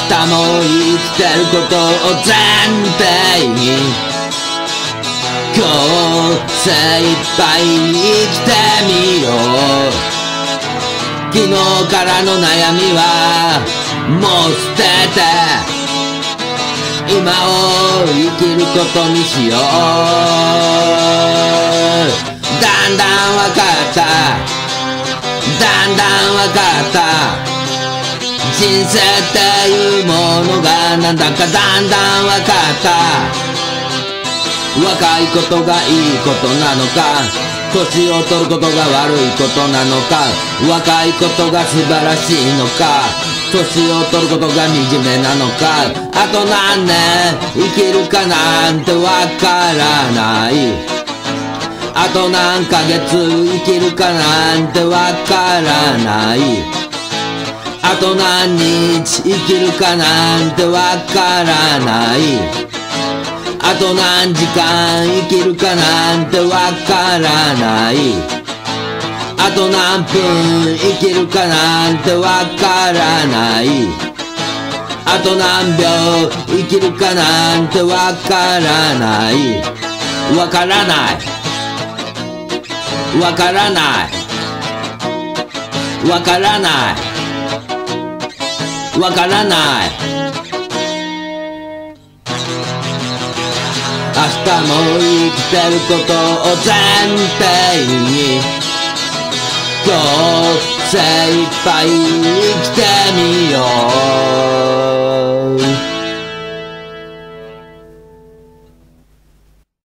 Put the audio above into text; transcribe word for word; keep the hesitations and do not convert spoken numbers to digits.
日も生きてることを前提に今日精一杯生きてみよう。昨日からの悩みはもう捨てて今を生きることにしよう。だんだんわかっただんだんわかった、人生っていうものがなんだかだんだんわかった。若いことがいいことなのか、年を取ることが悪いことなのか、若いことが素晴らしいのか、年を取ることが惨めなのか、あと何年生きるかなんてわからない、あと何ヶ月生きるかなんてわからない、あと何日生きるかなんてわからない、あと何時間生きるかなんてわからない、あと何分生きるかなんてわからない、あと何秒生きるかなんてわからない、わからないわからないわからないわからない。明日も生きてることを前提に今日精一杯生きてみよう。